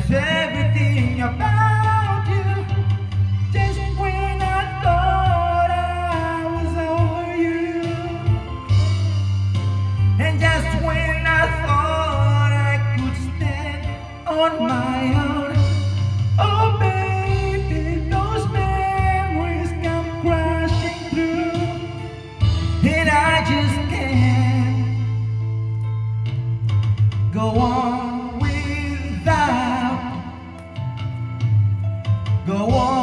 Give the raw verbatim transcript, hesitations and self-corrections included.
everything about you. Just when I thought I was over you, and just when I thought I could stand on my own, oh baby, those memories come crashing through, and I just can't go on without, go on.